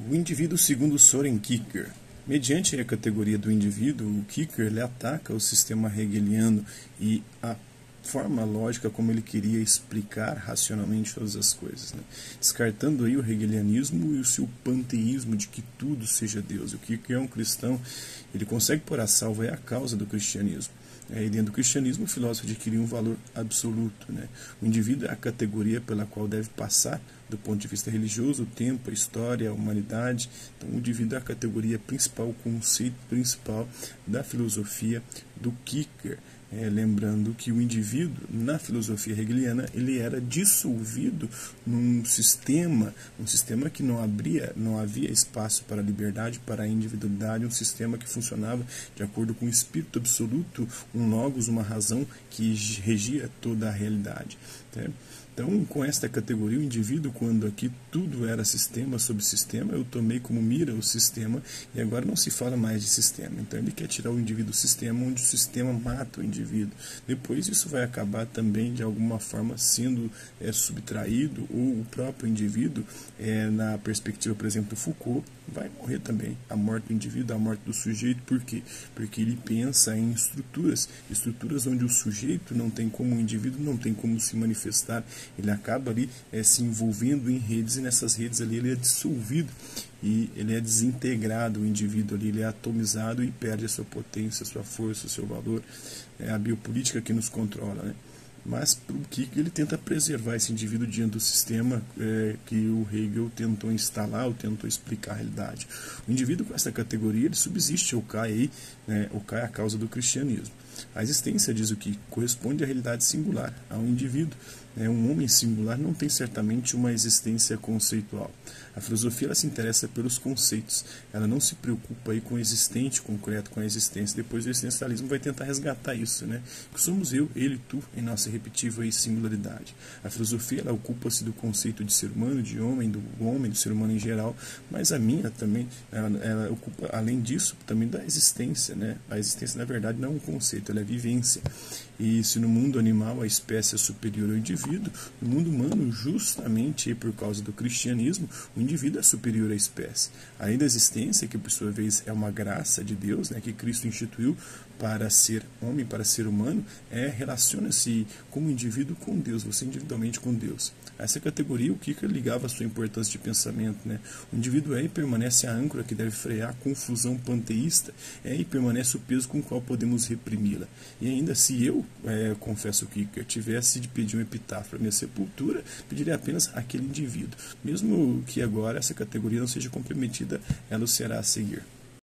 O indivíduo segundo Soren Kierkegaard. Mediante a categoria do indivíduo, o Kierkegaard ele ataca o sistema hegeliano e a forma lógica como ele queria explicar racionalmente todas as coisas, né? Descartando aí o hegelianismo e o seu panteísmo de que tudo seja Deus. O Kierkegaard é um cristão, ele consegue pôr a salvo a causa do cristianismo. E dentro do cristianismo, o filósofo adquiriu um valor absoluto, né? O indivíduo é a categoria pela qual deve passar do ponto de vista religioso, o tempo, a história, a humanidade. Então, o indivíduo é a categoria principal, o conceito principal da filosofia do Kierkegaard. Lembrando que o indivíduo, na filosofia hegeliana, ele era dissolvido num sistema, que não havia espaço para a liberdade, para a individualidade, um sistema que funcionava de acordo com o espírito absoluto, um logos, uma razão que regia toda a realidade. Então, com esta categoria, o indivíduo, quando aqui tudo era sistema sobre sistema, eu tomei como mira o sistema e agora não se fala mais de sistema. Então, ele quer tirar o indivíduo do sistema, onde o sistema mata o indivíduo. Depois, isso vai acabar também, de alguma forma, sendo subtraído, ou o próprio indivíduo, na perspectiva, por exemplo, do Foucault, vai morrer também. A morte do indivíduo, a morte do sujeito. Por quê? Porque ele pensa em estruturas onde o sujeito não tem como, o indivíduo não tem como se manifestar. Ele acaba ali se envolvendo em redes, e nessas redes ali ele é dissolvido e ele é desintegrado. O indivíduo ali ele é atomizado e perde a sua potência, a sua força, o seu valor. É a biopolítica que nos controla, né? Mas para o Kierkegaard ele tenta preservar esse indivíduo diante do sistema que o Hegel tentou instalar, ou tentou explicar a realidade. O indivíduo com essa categoria ele subsiste, ou cai aí, ou cai a causa do cristianismo. A existência, diz o que corresponde à realidade singular, ao indivíduo. Um homem singular não tem certamente uma existência conceitual. A filosofia ela se interessa pelos conceitos, ela não se preocupa aí com o existente concreto, com a existência. Depois o existencialismo vai tentar resgatar isso, né? Que somos eu, ele e tu, em nossa repetível aí singularidade. A filosofia ela ocupa-se do conceito de ser humano, de homem, do ser humano em geral, mas a minha também, ela ocupa, além disso, também da existência, né? A existência, na verdade, não é um conceito, ela é vivência. E se no mundo animal a espécie é superior ao indivíduo, no mundo humano, justamente por causa do cristianismo, o indivíduo é superior à espécie. Além da existência, que por sua vez é uma graça de Deus, né, que Cristo instituiu para ser homem, para ser humano, relaciona-se como indivíduo com Deus, você individualmente com Deus. A essa categoria, o Kierkegaard ligava a sua importância de pensamento, né? O indivíduo e permanece a âncora que deve frear a confusão panteísta, e permanece o peso com o qual podemos reprimi-la. E ainda, se eu, confesso que tivesse de pedir um epitáfio para minha sepultura, pediria apenas aquele indivíduo. Mesmo que agora essa categoria não seja comprometida, ela o será a seguir.